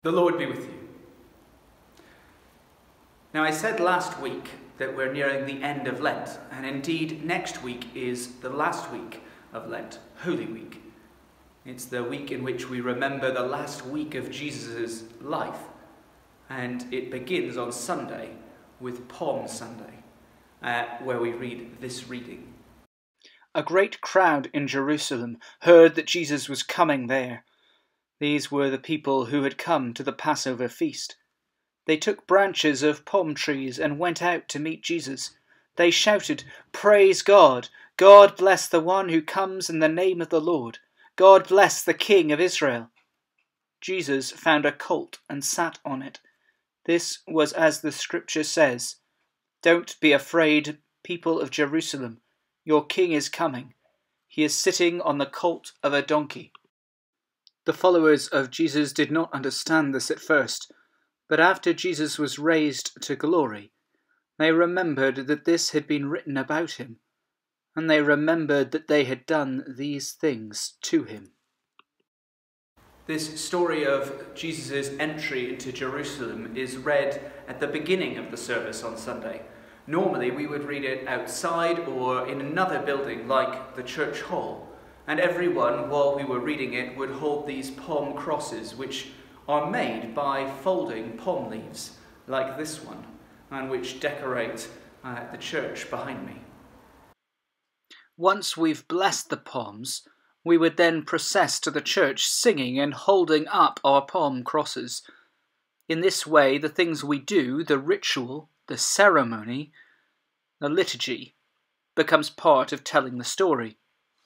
The Lord be with you. Now, I said last week that we're nearing the end of Lent, and indeed next week is the last week of Lent, Holy Week. It's the week in which we remember the last week of Jesus' life, and it begins on Sunday with Palm Sunday, where we read this reading. A great crowd in Jerusalem heard that Jesus was coming there. These were the people who had come to the Passover feast. They took branches of palm trees and went out to meet Jesus. They shouted, "Praise God! God bless the one who comes in the name of the Lord! God bless the King of Israel!" Jesus found a colt and sat on it. This was as the scripture says, "Don't be afraid, people of Jerusalem. Your king is coming. He is sitting on the colt of a donkey." The followers of Jesus did not understand this at first, but after Jesus was raised to glory, they remembered that this had been written about him, and they remembered that they had done these things to him. This story of Jesus' entry into Jerusalem is read at the beginning of the service on Sunday. Normally we would read it outside or in another building like the church hall, and everyone, while we were reading it, would hold these palm crosses, which are made by folding palm leaves like this one, and which decorate the church behind me. Once we've blessed the palms, we would then process to the church singing and holding up our palm crosses. In this way, the things we do, the ritual, the ceremony, the liturgy, becomes part of telling the story.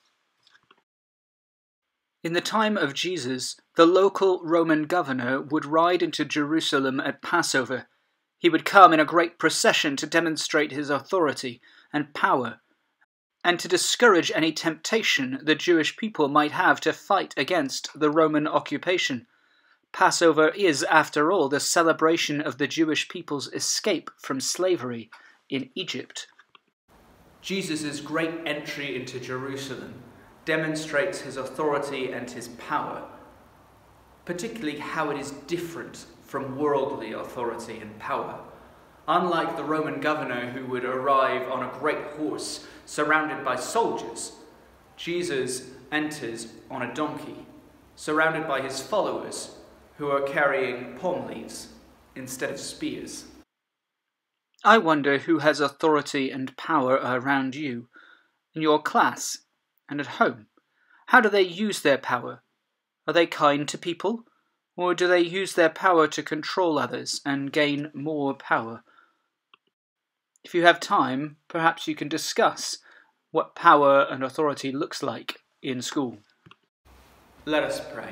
In the time of Jesus, the local Roman governor would ride into Jerusalem at Passover. He would come in a great procession to demonstrate his authority and power, and to discourage any temptation the Jewish people might have to fight against the Roman occupation. Passover is, after all, the celebration of the Jewish people's escape from slavery in Egypt. Jesus' great entry into Jerusalem demonstrates his authority and his power, particularly how it is different from worldly authority and power. Unlike the Roman governor who would arrive on a great horse surrounded by soldiers, Jesus enters on a donkey, surrounded by his followers who are carrying palm leaves instead of spears. I wonder who has authority and power around you, in your class and at home. How do they use their power? Are they kind to people? Or do they use their power to control others and gain more power? If you have time, perhaps you can discuss what power and authority looks like in school. Let us pray.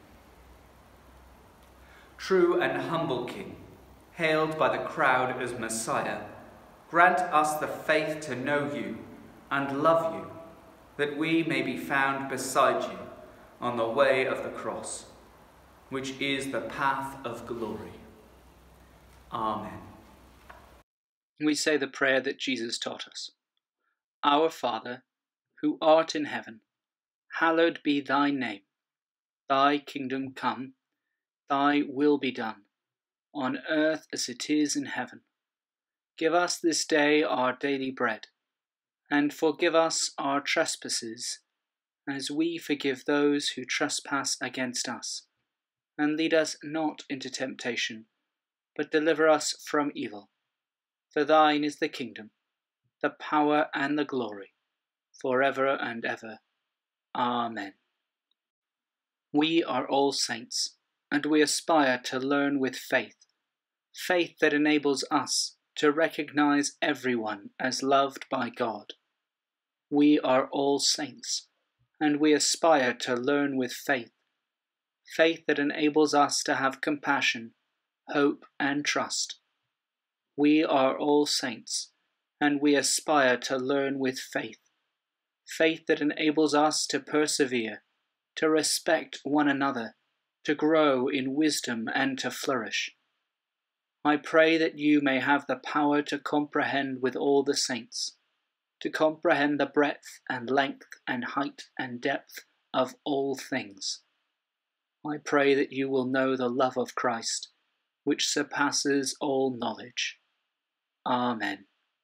True and humble King, hailed by the crowd as Messiah, grant us the faith to know you and love you, that we may be found beside you on the way of the cross, which is the path of glory. Amen. We say the prayer that Jesus taught us. Our Father, who art in heaven, hallowed be thy name. Thy kingdom come, thy will be done, on earth as it is in heaven. Give us this day our daily bread, and forgive us our trespasses, as we forgive those who trespass against us. And lead us not into temptation, but deliver us from evil. For thine is the kingdom, the power and the glory, forever and ever. Amen. We are all saints, and we aspire to learn with faith that enables us to recognize everyone as loved by God. We are all saints, and we aspire to learn with faith that enables us to have compassion, hope, and trust. We are all saints, and we aspire to learn with faith that enables us to persevere, to respect one another, to grow in wisdom and to flourish. I pray that you may have the power to comprehend with all the saints, to comprehend the breadth and length and height and depth of all things. I pray that you will know the love of Christ, which surpasses all knowledge. Amen.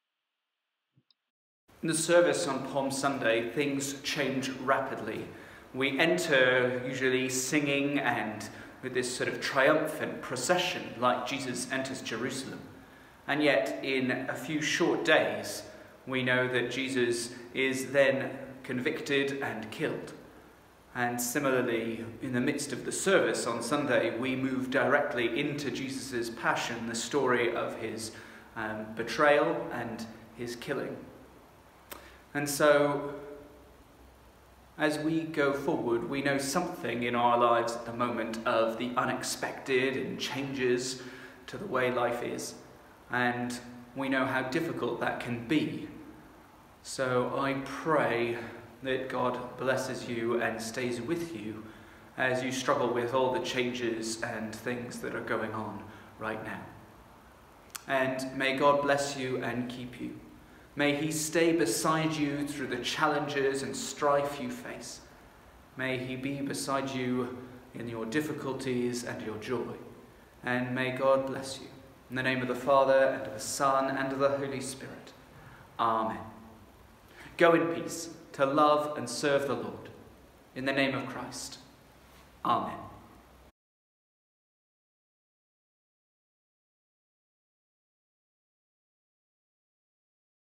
In the service on Palm Sunday, things change rapidly. We enter usually singing and with this sort of triumphant procession like Jesus enters Jerusalem. And yet, in a few short days, we know that Jesus is then convicted and killed. And similarly, in the midst of the service on Sunday, we move directly into Jesus' passion, the story of his betrayal and his killing. And so, as we go forward, we know something in our lives at the moment of the unexpected and changes to the way life is. And we know how difficult that can be. So I pray that God blesses you and stays with you as you struggle with all the changes and things that are going on right now. And may God bless you and keep you. May he stay beside you through the challenges and strife you face. May he be beside you in your difficulties and your joy. And may God bless you. In the name of the Father, and of the Son, and of the Holy Spirit. Amen. Go in peace to love and serve the Lord. In the name of Christ. Amen.